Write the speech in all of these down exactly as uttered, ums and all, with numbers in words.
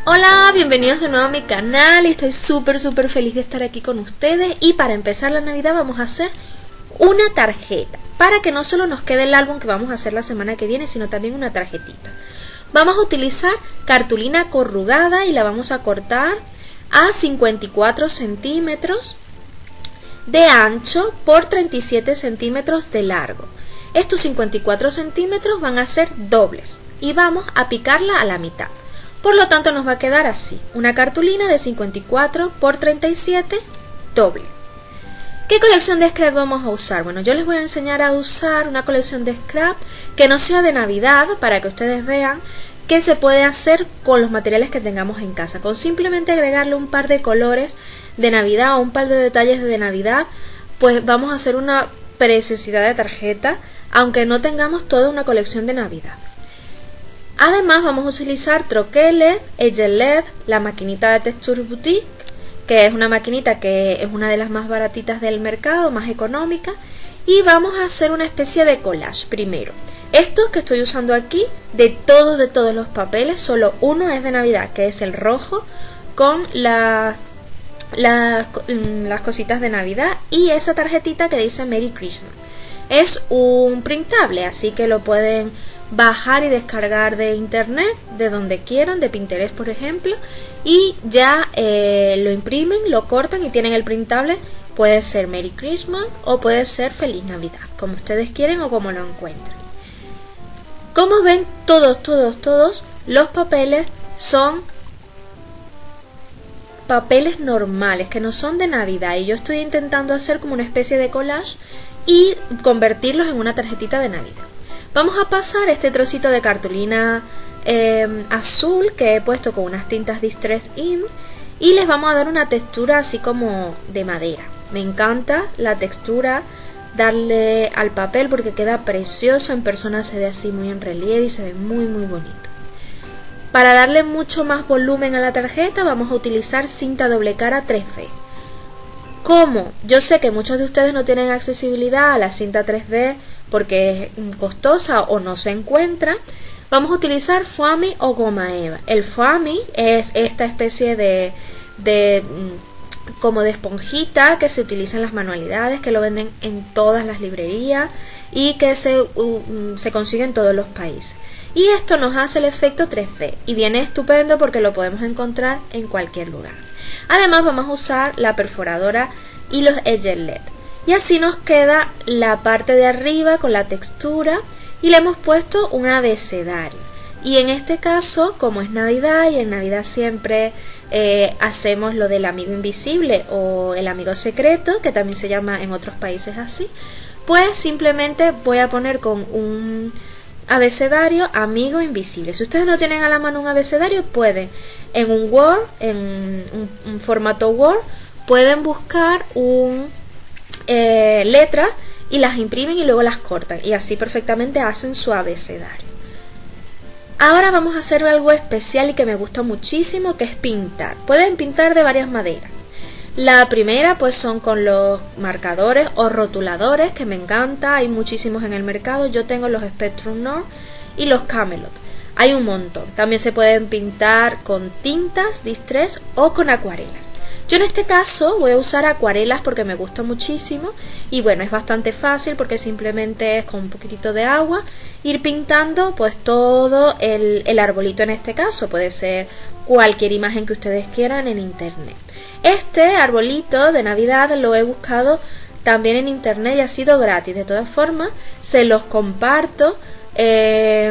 Hola, bienvenidos de nuevo a mi canal. Estoy súper súper feliz de estar aquí con ustedes. Y para empezar la Navidad vamos a hacer una tarjeta, para que no solo nos quede el álbum que vamos a hacer la semana que viene, sino también una tarjetita. Vamos a utilizar cartulina corrugada y la vamos a cortar a cincuenta y cuatro centímetros de ancho por treinta y siete centímetros de largo. Estos cincuenta y cuatro centímetros van a ser dobles y vamos a picarla a la mitad. Por lo tanto nos va a quedar así, una cartulina de cincuenta y cuatro por treinta y siete doble. ¿Qué colección de scrap vamos a usar? Bueno, yo les voy a enseñar a usar una colección de scrap que no sea de Navidad, para que ustedes vean que se puede hacer con los materiales que tengamos en casa. Con simplemente agregarle un par de colores de Navidad o un par de detalles de Navidad, pues vamos a hacer una preciosidad de tarjeta, aunque no tengamos toda una colección de Navidad. Además vamos a utilizar troqueles, Edge L E D, la maquinita de Texture Boutique, que es una maquinita que es una de las más baratitas del mercado, más económica, y vamos a hacer una especie de collage primero. Estos que estoy usando aquí, de todos, de todos los papeles, solo uno es de Navidad, que es el rojo, con la, la, las cositas de Navidad y esa tarjetita que dice Merry Christmas. Es un printable, así que lo pueden bajar y descargar de internet, de donde quieran, de Pinterest por ejemplo, y ya eh, lo imprimen, lo cortan y tienen el printable. Puede ser Merry Christmas o puede ser Feliz Navidad, como ustedes quieren o como lo encuentren. Como ven, todos, todos, todos los papeles son papeles normales, que no son de Navidad, y yo estoy intentando hacer como una especie de collage y convertirlos en una tarjetita de Navidad. Vamos a pasar este trocito de cartulina eh, azul que he puesto con unas tintas Distress Ink y les vamos a dar una textura así como de madera. Me encanta la textura, darle al papel porque queda precioso, en persona se ve así muy en relieve y se ve muy muy bonito. Para darle mucho más volumen a la tarjeta vamos a utilizar cinta doble cara tres B. Como yo sé que muchos de ustedes no tienen accesibilidad a la cinta tres D porque es costosa o no se encuentra, vamos a utilizar foamy o goma eva. El foamy es esta especie de, de como de esponjita que se utiliza en las manualidades, que lo venden en todas las librerías y que se, uh, se consigue en todos los países. Y esto nos hace el efecto tres D y viene estupendo porque lo podemos encontrar en cualquier lugar. Además vamos a usar la perforadora y los Edge L E D. Y así nos queda la parte de arriba con la textura y le hemos puesto un abecedario. Y en este caso, como es Navidad y en Navidad siempre eh, hacemos lo del amigo invisible o el amigo secreto, que también se llama en otros países así, pues simplemente voy a poner con un abecedario amigo invisible. Si ustedes no tienen a la mano un abecedario, pueden en un Word, en un, un formato Word, pueden buscar un eh, letras y las imprimen y luego las cortan y así perfectamente hacen su abecedario. Ahora vamos a hacer algo especial y que me gusta muchísimo, que es pintar. Pueden pintar de varias maneras. La primera pues son con los marcadores o rotuladores, que me encanta, hay muchísimos en el mercado. Yo tengo los Spectrum Noir y los Camelot, hay un montón. También se pueden pintar con tintas Distress o con acuarelas. Yo en este caso voy a usar acuarelas porque me gusta muchísimo y bueno, es bastante fácil porque simplemente es con un poquitito de agua ir pintando pues todo el, el arbolito. En este caso puede ser cualquier imagen que ustedes quieran en internet. Este arbolito de Navidad lo he buscado también en internet y ha sido gratis. De todas formas se los comparto eh,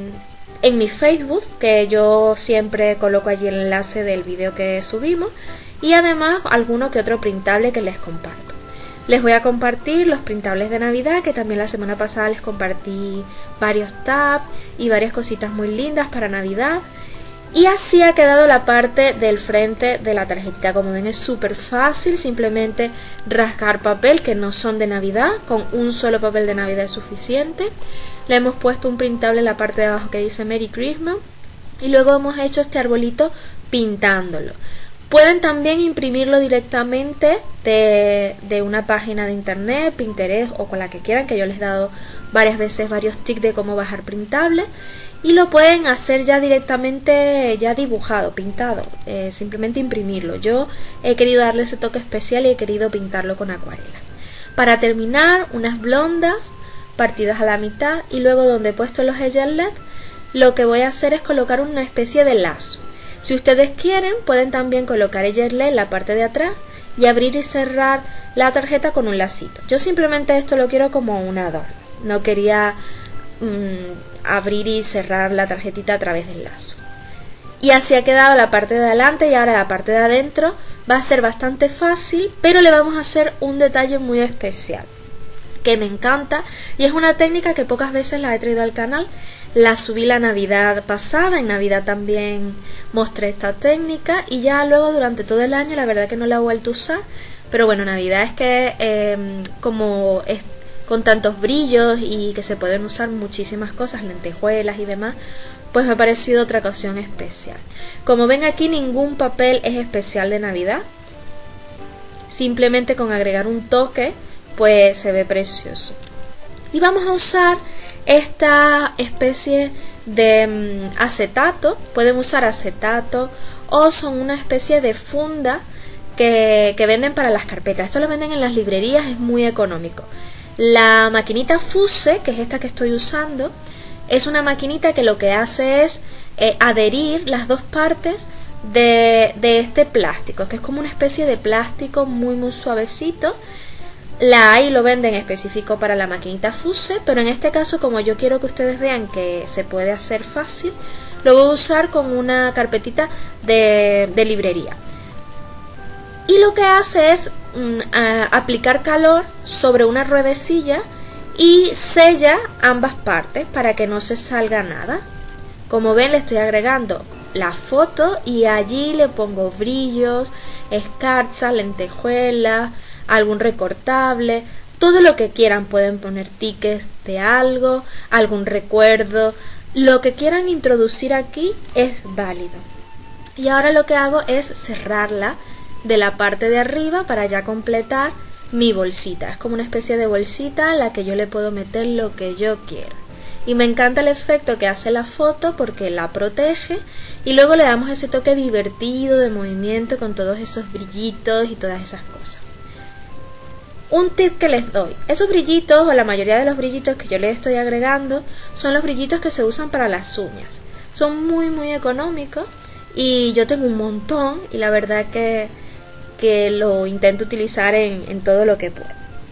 en mi Facebook, que yo siempre coloco allí el enlace del vídeo que subimos, y además alguno que otro printable que les comparto. Les voy a compartir los printables de Navidad, que también la semana pasada les compartí varios tabs y varias cositas muy lindas para Navidad. Y así ha quedado la parte del frente de la tarjetita. Como ven, es súper fácil, simplemente rasgar papel que no son de Navidad, con un solo papel de Navidad es suficiente. Le hemos puesto un printable en la parte de abajo que dice Merry Christmas y luego hemos hecho este arbolito pintándolo. Pueden también imprimirlo directamente de, de una página de internet, Pinterest o con la que quieran, que yo les he dado varias veces varios tips de cómo bajar printables. y lo pueden hacer ya directamente ya dibujado, pintado, eh, simplemente imprimirlo. Yo he querido darle ese toque especial y he querido pintarlo con acuarela. Para terminar, unas blondas partidas a la mitad, y luego donde he puesto los eject L E D, lo que voy a hacer es colocar una especie de lazo. Si ustedes quieren, pueden también colocar eject L E D en la parte de atrás y abrir y cerrar la tarjeta con un lacito. Yo simplemente esto lo quiero como un adorno, no quería mmm, abrir y cerrar la tarjetita a través del lazo. Y así ha quedado la parte de adelante, y ahora la parte de adentro va a ser bastante fácil, pero le vamos a hacer un detalle muy especial que me encanta, y es una técnica que pocas veces la he traído al canal. La subí la Navidad pasada, en Navidad también mostré esta técnica, y ya luego durante todo el año la verdad que no la he vuelto a usar, pero bueno, Navidad es que eh, como es con tantos brillos y que se pueden usar muchísimas cosas, lentejuelas y demás, pues me ha parecido otra ocasión especial. Como ven aquí, ningún papel es especial de Navidad, simplemente con agregar un toque pues se ve precioso. Y vamos a usar esta especie de um, acetato. Pueden usar acetato o son una especie de funda que, que venden para las carpetas. Esto lo venden en las librerías, es muy económico. La maquinita Fuse, que es esta que estoy usando, es una maquinita que lo que hace es eh, adherir las dos partes de, de este plástico, que es como una especie de plástico muy muy suavecito. La hay lo venden específico para la maquinita Fuse, pero en este caso, como yo quiero que ustedes vean que se puede hacer fácil, lo voy a usar con una carpetita de, de librería. Y lo que hace es mm, a, aplicar calor sobre una ruedecilla y sella ambas partes para que no se salga nada. Como ven, le estoy agregando la foto y allí le pongo brillos, escarcha, lentejuelas, algún recortable, todo lo que quieran. Pueden poner tickets de algo, algún recuerdo, lo que quieran introducir aquí es válido. Y ahora lo que hago es cerrarla de la parte de arriba para ya completar mi bolsita. Es como una especie de bolsita en la que yo le puedo meter lo que yo quiera. Y me encanta el efecto que hace la foto porque la protege, y luego le damos ese toque divertido de movimiento con todos esos brillitos y todas esas cosas. Un tip que les doy: esos brillitos, o la mayoría de los brillitos que yo les estoy agregando, son los brillitos que se usan para las uñas. Son muy muy económicos y yo tengo un montón, y la verdad que, que lo intento utilizar en, en todo lo que puedo.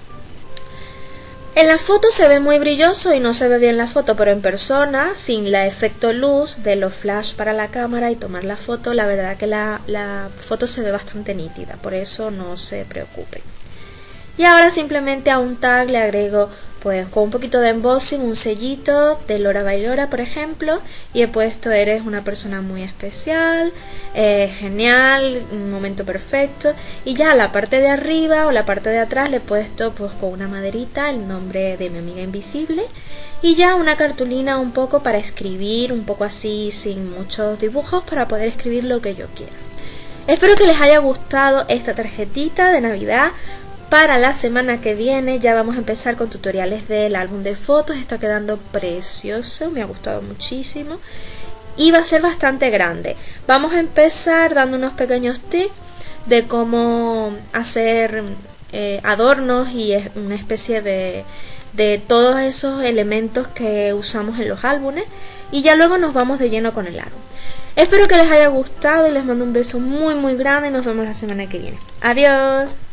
En la foto se ve muy brilloso y no se ve bien la foto, pero en persona, sin el efecto luz de los flash para la cámara y tomar la foto, la verdad que la, la foto se ve bastante nítida, por eso no se preocupen. Y ahora simplemente a un tag le agrego, pues con un poquito de embossing, un sellito de Lora Bailora, por ejemplo, y he puesto "eres una persona muy especial", eh, genial, un momento perfecto. Y ya la parte de arriba o la parte de atrás le he puesto pues con una maderita el nombre de mi amiga invisible, y ya una cartulina un poco para escribir, un poco así sin muchos dibujos, para poder escribir lo que yo quiera. Espero que les haya gustado esta tarjetita de Navidad. Para la semana que viene ya vamos a empezar con tutoriales del álbum de fotos. Está quedando precioso, me ha gustado muchísimo y va a ser bastante grande. Vamos a empezar dando unos pequeños tips de cómo hacer eh, adornos y una especie de, de todos esos elementos que usamos en los álbumes, y ya luego nos vamos de lleno con el álbum. Espero que les haya gustado y les mando un beso muy muy grande y nos vemos la semana que viene. Adiós.